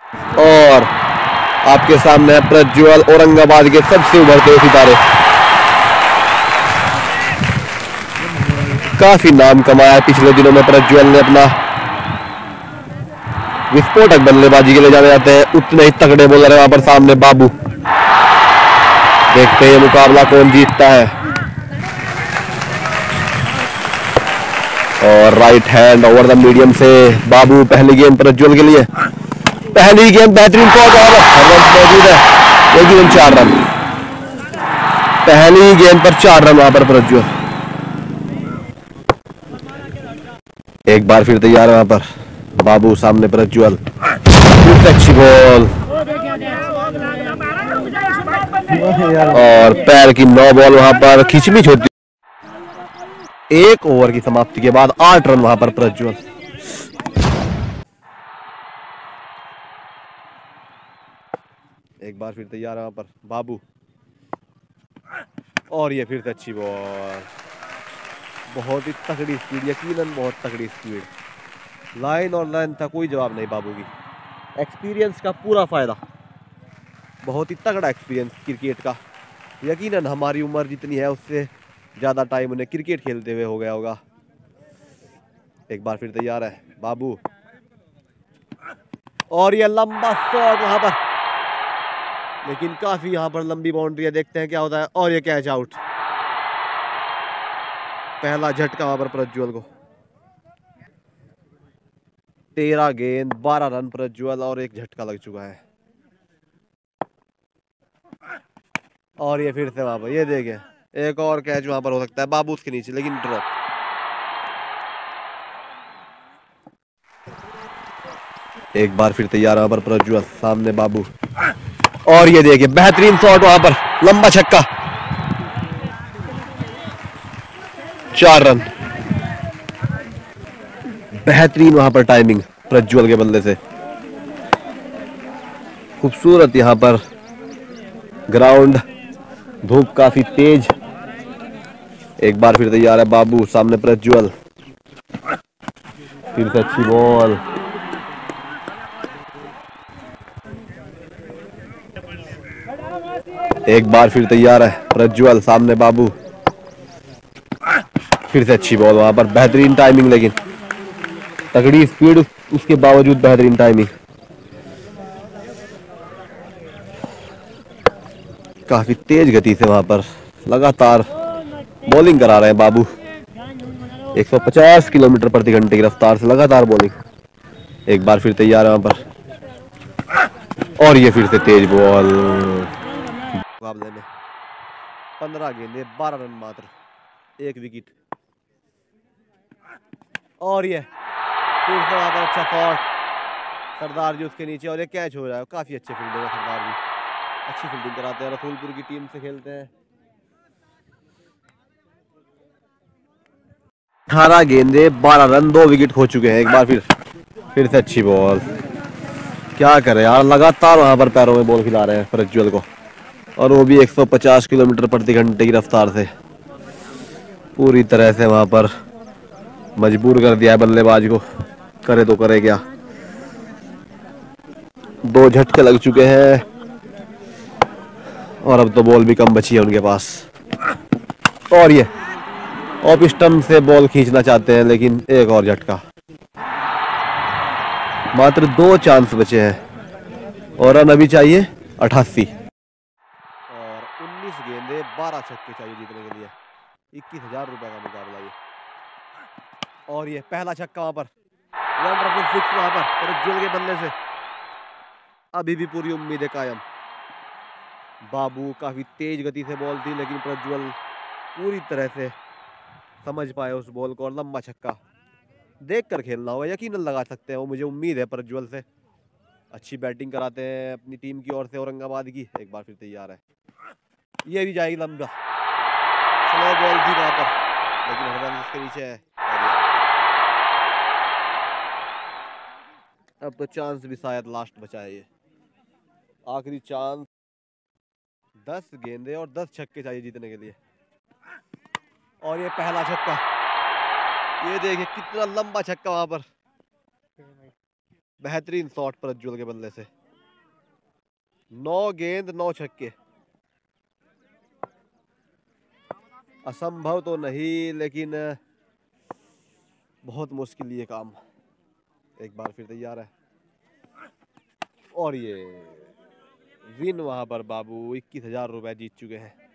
और आपके सामने है प्रज्वल, औरंगाबाद के सबसे उभरते हुए सितारे। काफी नाम कमाया है पिछले दिनों में प्रज्वल ने अपना। विस्फोटक बल्लेबाजी के लिए जाने जाते हैं, उतने ही तगड़े बॉलर है वहां पर सामने बाबू। देखते हैं मुकाबला कौन जीतता है। और right hand over the medium से बाबू। पहली गेंद प्रज्वल के लिए, पहली गेंद बेहतरीन शॉट और रन मौजूद है, लेकिन 4 रन। पहली गेंद पर 4 रन वहां पर प्रज्वल। एक बार फिर तैयार है वहां पर बाबू, सामने प्रज्वल। अच्छी बॉल और पैर की 9 बॉल वहां पर खिंचमिच होती। एक ओवर की समाप्ति के बाद 8 रन वहां पर प्रज्वल। एक बार फिर तैयार है वहां पर बाबू, और ये फिर से अच्छी बॉल। बहुत ही तगड़ी स्पीड, यकीनन बहुत तगड़ी स्पीड। लाइन और लाइन था, कोई जवाब नहीं बाबू की। एक्सपीरियंस का पूरा फायदा, बहुत ही तगड़ा एक्सपीरियंस क्रिकेट का। यकीनन हमारी उम्र जितनी है उससे ज़्यादा टाइम उन्हें क्रिकेट खेलते हुए हो गया होगा। एक बार फिर तैयार है बाबू, और ये लंबा शॉट वहां पर, लेकिन काफी यहां पर लंबी बाउंड्री है। देखते हैं क्या होता है। और ये कैच आउट। पहला झटका वहां पर प्रज्वल को। 13 गेंद 12 रन प्रज्वल, और एक झटका लग चुका है। और ये फिर से वहां पर, ये देखें एक और कैच वहां पर हो सकता है बाबू उसके नीचे, लेकिन ड्रॉप। एक बार फिर तैयार वहां पर प्रज्वल, सामने बाबू, और ये देखिए बेहतरीन शॉट वहां पर, लंबा छक्का। 4 रन। बेहतरीन वहां पर टाइमिंग प्रज्वल के बल्ले से। खूबसूरत यहां पर ग्राउंड, धूप काफी तेज। एक बार फिर तैयार है बाबू, सामने प्रज्वल, फिर से अच्छी बॉल। एक बार फिर तैयार है प्रज्वल, सामने बाबू, फिर से अच्छी बॉल वहां पर। बेहतरीन टाइमिंग, लेकिन तगड़ी स्पीड उसके बावजूद बेहतरीन टाइमिंग। काफी तेज गति से वहां पर लगातार बॉलिंग करा रहे हैं बाबू। 150 किलोमीटर प्रति घंटे की रफ्तार से लगातार बॉलिंग। एक बार फिर तैयार है वहां पर, और ये फिर से तेज बॉल। मुकाबले में 15 गेंदे 12 रन मात्र, 1 विकेट। और ये फिर से वहां पर अच्छा शॉट, सरदार जी उसके नीचे, और ये कैच हो रहा है। काफी अच्छे फील्डर है सरदार जी, अच्छी फील्डिंग कराते हैं, रसूलपुर की टीम से खेलते हैं। 18 गेंदे 12 रन, 2 विकेट खो चुके हैं। एक बार फिर से अच्छी बॉल। क्या करे यार, लगातार वहां पर पैरों में बॉल खिला रहे हैं प्रज्वल को, और वो भी 150 किलोमीटर प्रति घंटे की रफ्तार से। पूरी तरह से वहां पर मजबूर कर दिया है बल्लेबाज को, करे तो करे क्या। 2 झटके लग चुके हैं, और अब तो बॉल भी कम बची है उनके पास। और ये ऑफ स्टंप से बॉल खींचना चाहते हैं, लेकिन एक और झटका। मात्र 2 चांस बचे हैं, और रन अभी चाहिए 88। और 19 गेंदे 12 छक्के चाहिए जीतने के लिए। 21,000 रुपए का मुकाबला ये। और ये पहला छक्का वहां पर, वंडरफुल सिक्स वहां पर प्रज्वल के बल्ले से। अभी भी पूरी उम्मीद है कायम। बाबू काफी तेज गति से बॉल थी, लेकिन प्रज्वल पूरी तरह से समझ पाए उस बॉल को, और लंबा छक्का। देख कर खेलना होगा, यकीनन लगा सकते हैं वो, मुझे उम्मीद है प्रज्वल से। अच्छी बैटिंग कराते हैं अपनी टीम की ओर से औरंगाबाद की। एक बार फिर तैयार है, ये भी जाएगी लंबा। स्लो बॉल थी वहां पर, लेकिन हरबंस उसके नीचे है। अब तो चांस भी शायद लास्ट बचा है, ये आखिरी चांस। 10 गेंदे और 10 छक्के चाहिए जीतने के लिए। और ये पहला छक्का, ये देखिए कितना लंबा छक्का वहां पर। बेहतरीन शॉट प्रज्वल के बल्ले से। 9 गेंद 9 छक्के। असंभव तो नहीं, लेकिन बहुत मुश्किल ये काम। एक बार फिर तैयार है और ये विन वहां पर बाबू 21,000 रुपए जीत चुके हैं।